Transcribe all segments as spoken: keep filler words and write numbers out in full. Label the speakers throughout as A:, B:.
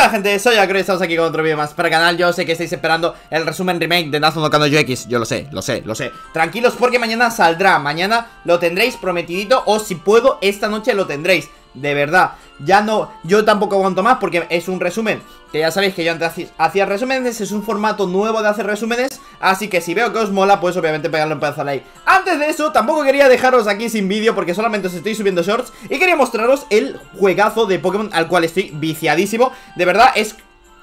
A: Buena gente, soy Acro y estamos aquí con otro vídeo más para el canal. Yo sé que estáis esperando el resumen remake de Nazo no Kanojo X. Yo lo sé, lo sé, lo sé. Tranquilos porque mañana saldrá. Mañana lo tendréis prometidito. O si puedo, esta noche lo tendréis. De verdad, ya no, yo tampoco aguanto más porque es un resumen que ya sabéis que yo antes hacía resúmenes. Es un formato nuevo de hacer resúmenes. Así que si veo que os mola, pues obviamente pegarle un pedazo a like. Antes de eso, tampoco quería dejaros aquí sin vídeo porque solamente os estoy subiendo shorts. Y quería mostraros el juegazo de Pokémon al cual estoy viciadísimo. De verdad, es...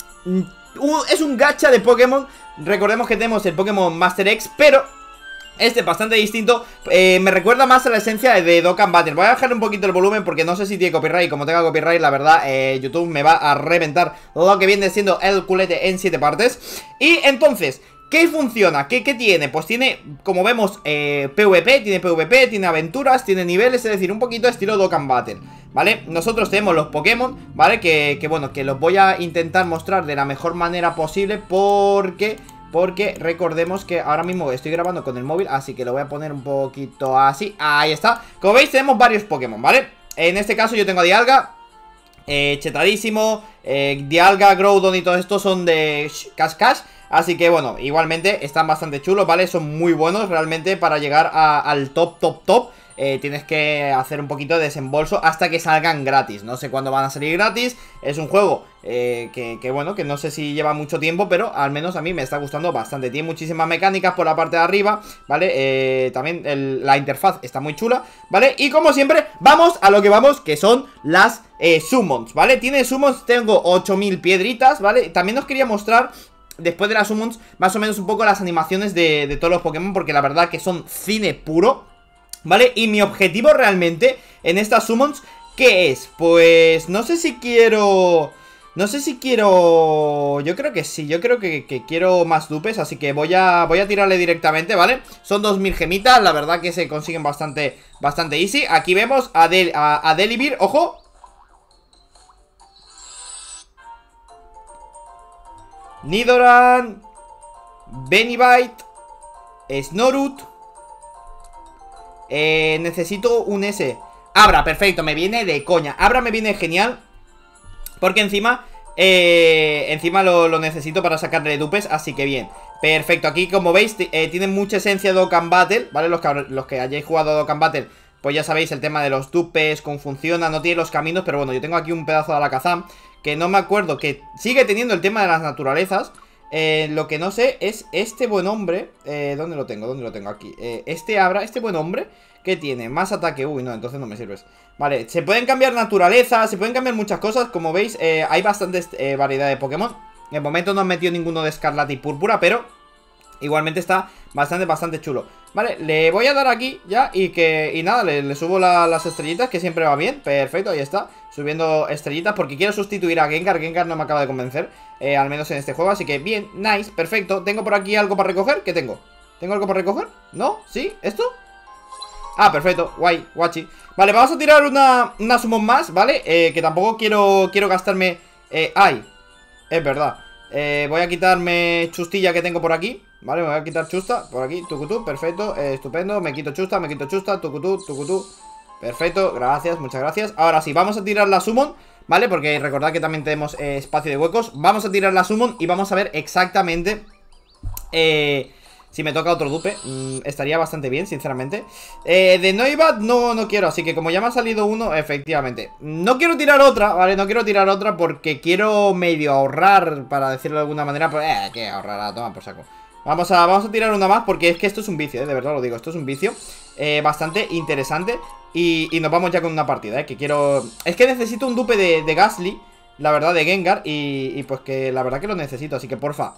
A: es un gacha de Pokémon. Recordemos que tenemos el Pokémon Master X, pero... este es bastante distinto, eh, me recuerda más a la esencia de Dokkan Battle. Voy a bajar un poquito el volumen porque no sé si tiene copyright. Y como tenga copyright, la verdad, eh, YouTube me va a reventar lo que viene siendo el culete en siete partes. Y entonces, ¿qué funciona? ¿Qué, qué tiene? Pues tiene, como vemos, eh, PvP, tiene PvP, tiene aventuras, tiene niveles, es decir, un poquito estilo Dokkan Battle, ¿vale? Nosotros tenemos los Pokémon, ¿vale? Que, que bueno, que los voy a intentar mostrar de la mejor manera posible porque... Porque recordemos que ahora mismo estoy grabando con el móvil, así que lo voy a poner un poquito así. Ahí está. Como veis tenemos varios Pokémon, ¿vale? En este caso yo tengo a Dialga, eh, Chetadísimo, eh, Dialga, Groudon y todos estos son de Cash. Así que bueno, igualmente están bastante chulos, ¿vale? Son muy buenos realmente para llegar a, al top, top, top. Eh, tienes que hacer un poquito de desembolso hasta que salgan gratis. No sé cuándo van a salir gratis. Es un juego eh, que, que bueno, que no sé si lleva mucho tiempo, pero al menos a mí me está gustando bastante. Tiene muchísimas mecánicas por la parte de arriba, ¿vale? Eh, también el, la interfaz está muy chula, ¿vale? Y como siempre, vamos a lo que vamos, que son las eh, summons, ¿vale? Tiene summons, tengo ocho mil piedritas, ¿vale? También os quería mostrar... después de las summons, más o menos un poco las animaciones de, de todos los Pokémon, porque la verdad que son cine puro, ¿vale? Y mi objetivo realmente en estas summons, ¿qué es? Pues no sé si quiero... No sé si quiero... Yo creo que sí, yo creo que, que quiero más dupes, así que voy a, voy a tirarle directamente, ¿vale? Son dos mil gemitas, la verdad que se consiguen bastante, bastante easy. Aquí vemos a, Del, a, a Delibird, ¡ojo! Nidoran, Benivite, Snorunt. Eh, necesito un S. Abra, perfecto, me viene de coña. Abra me viene genial porque encima eh, Encima lo, lo necesito para sacarle dupes, así que bien. Perfecto, aquí como veis eh, tienen mucha esencia de Dokkan Battle, ¿vale? Los que, los que hayáis jugado a Dokkan Battle, pues ya sabéis el tema de los dupes, cómo funciona. No tiene los caminos, pero bueno, yo tengo aquí un pedazo de Alakazam que no me acuerdo, que sigue teniendo el tema de las naturalezas. Eh, lo que no sé es este buen hombre. eh, ¿Dónde lo tengo? ¿Dónde lo tengo? Aquí. Eh, este Abra, este buen hombre, ¿qué tiene? Más ataque. Uy, no, entonces no me sirves. Vale, se pueden cambiar naturaleza, se pueden cambiar muchas cosas. Como veis, eh, hay bastante eh, variedad de Pokémon. En momento no han metido ninguno de escarlata y púrpura, pero igualmente está bastante, bastante chulo. Vale, le voy a dar aquí ya y que y nada, le, le subo la, las estrellitas, que siempre va bien. Perfecto, ahí está, subiendo estrellitas porque quiero sustituir a Gengar. Gengar no me acaba de convencer, eh, al menos en este juego, así que bien, nice, perfecto. Tengo por aquí algo para recoger, ¿qué tengo? ¿Tengo algo para recoger? ¿No? ¿Sí? ¿Esto? Ah, perfecto, guay, guachi. Vale, vamos a tirar una, una summon más, ¿vale? Eh, que tampoco quiero, quiero gastarme eh, ay, es verdad. Eh, voy a quitarme chustilla que tengo por aquí, ¿vale? Me voy a quitar chusta por aquí, tucutú, perfecto, eh, estupendo. Me quito chusta, me quito chusta, tucutú, tucutú. Perfecto, gracias, muchas gracias. Ahora sí, vamos a tirar la summon, ¿vale? Porque recordad que también tenemos eh, espacio de huecos. Vamos a tirar la summon y vamos a ver exactamente Eh... si me toca otro dupe, mmm, estaría bastante bien, sinceramente. eh, De Noibat no, no quiero, así que como ya me ha salido uno, efectivamente no quiero tirar otra, ¿vale? No quiero tirar otra porque quiero medio ahorrar, para decirlo de alguna manera. Pero, eh, que ahorrar, a tomar por saco. Vamos a, vamos a tirar una más porque es que esto es un vicio, ¿eh? De verdad lo digo, esto es un vicio eh, bastante interesante. Y, y nos vamos ya con una partida, ¿eh? Que quiero... es que necesito un dupe de, de Gastly, la verdad, de Gengar. Y, y pues que la verdad que lo necesito, así que porfa,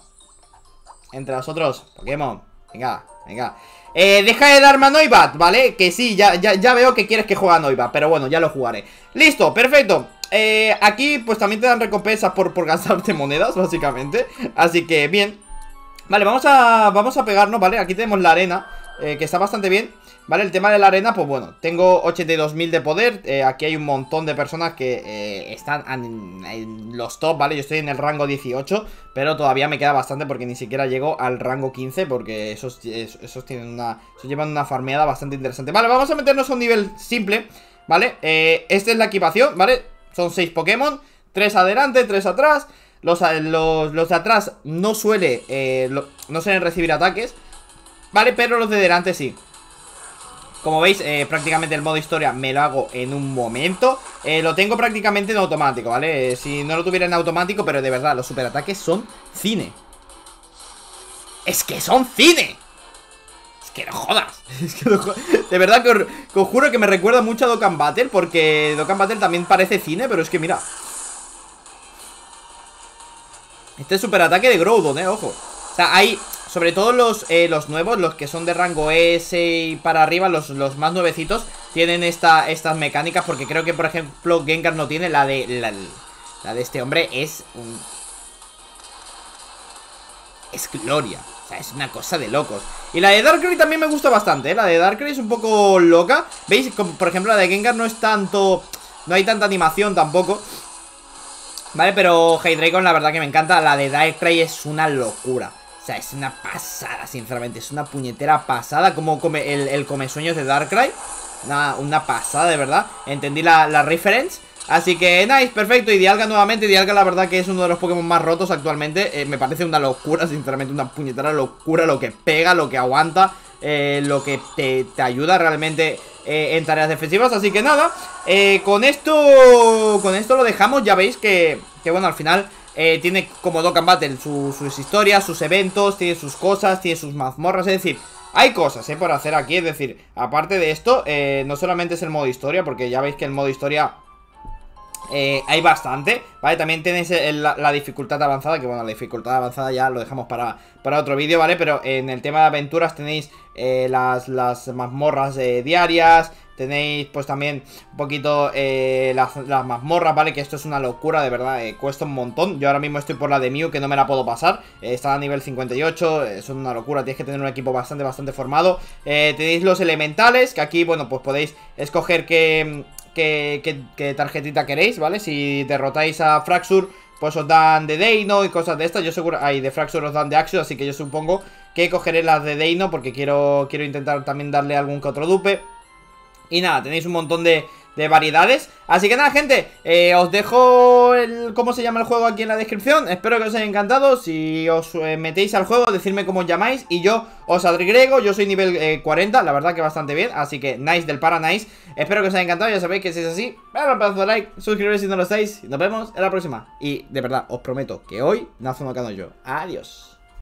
A: entre nosotros, Pokémon, venga, venga. Eh, deja de darme a Noibat, ¿vale? Que sí, ya, ya, ya veo que quieres que juegue a Noibat, pero bueno, ya lo jugaré. Listo, perfecto. eh, Aquí pues también te dan recompensas por, por gastarte monedas, básicamente. Así que bien. Vale, vamos a, vamos a pegarnos, ¿vale? Aquí tenemos la arena, eh, que está bastante bien. Vale, el tema de la arena, pues bueno, tengo ochenta y dos mil de poder. eh, Aquí hay un montón de personas que eh, están en, en los top, ¿vale? Yo estoy en el rango dieciocho, pero todavía me queda bastante porque ni siquiera llego al rango quince. Porque esos, esos, esos tienen una, esos llevan una farmeada bastante interesante. Vale, vamos a meternos a un nivel simple, ¿vale? Eh, esta es la equipación, ¿vale? Son seis Pokémon. Tres adelante, tres atrás. Los, los, los de atrás no suele eh, lo, no suelen recibir ataques, ¿vale? Pero los de delante sí. Como veis, eh, prácticamente el modo historia me lo hago en un momento. eh, Lo tengo prácticamente en automático, ¿vale? Eh, si no lo tuviera en automático, pero de verdad, los superataques son cine. Es que son cine. Es que no jodas, es que no jodas. De verdad que os, que os juro que me recuerda mucho a Dokkan Battle, porque Dokkan Battle también parece cine, pero es que mira, este es superataque de Groudon, eh, ojo. O sea, hay, sobre todo los, eh, los nuevos, los que son de rango S y para arriba, los, los más nuevecitos, tienen esta, estas mecánicas. Porque creo que, por ejemplo, Gengar no tiene. La de la, la de este hombre es un... es gloria. O sea, es una cosa de locos. Y la de Darkrai también me gusta bastante, ¿eh? La de Darkrai es un poco loca. ¿Veis? Como, por ejemplo, la de Gengar no es tanto... no hay tanta animación tampoco, ¿vale? Pero Hydreigon la verdad que me encanta. La de Darkrai es una locura. O sea, es una pasada, sinceramente. Es una puñetera pasada. Como come el, el come sueños de Darkrai. Una, una pasada, de verdad. Entendí la, la reference. Así que, nice, perfecto. Y Dialga nuevamente. Dialga la verdad que es uno de los Pokémon más rotos actualmente. eh, Me parece una locura, sinceramente. Una puñetera locura. Lo que pega, lo que aguanta, eh, lo que te, te ayuda realmente eh, en tareas defensivas. Así que nada, eh, con esto Con esto lo dejamos. Ya veis que, que bueno, al final eh, tiene como Dokkan Battle su, sus historias, sus eventos, tiene sus cosas, tiene sus mazmorras. Es decir, hay cosas eh, por hacer aquí. Es decir, aparte de esto, eh, no solamente es el modo historia, porque ya veis que el modo historia Eh, hay bastante, ¿vale? También tenéis el, la, la dificultad avanzada, que bueno, la dificultad avanzada ya lo dejamos para, para otro vídeo, ¿vale? Pero en el tema de aventuras tenéis eh, las, las mazmorras eh, diarias. Tenéis pues también un poquito eh, las, las mazmorras, ¿vale? Que esto es una locura, de verdad, eh, cuesta un montón. Yo ahora mismo estoy por la de Mew, que no me la puedo pasar. eh, Está a nivel cincuenta y ocho, es una locura. Tienes que tener un equipo bastante, bastante formado. eh, Tenéis los elementales, que aquí, bueno, pues podéis escoger qué... Qué, qué, qué tarjetita queréis, ¿vale? Si derrotáis a Fraxur, pues os dan de Deino y cosas de estas. Yo seguro... Ay, de Fraxur os dan de Axios, así que yo supongo que cogeré las de Deino, porque quiero, quiero intentar también darle algún que otro dupe. Y nada, tenéis un montón de, de variedades. Así que nada, gente, eh, os dejo el, cómo se llama el juego aquí en la descripción. Espero que os haya encantado. Si os eh, metéis al juego, decidme cómo os llamáis y yo os agrego. Yo soy nivel eh, cuarenta, la verdad que bastante bien. Así que nice del para nice. Espero que os haya encantado, ya sabéis que si es así, dale un pedazo de like, suscribiros si no lo estáis. Y nos vemos en la próxima. Y de verdad, os prometo que hoy Nazo no gano yo. Adiós.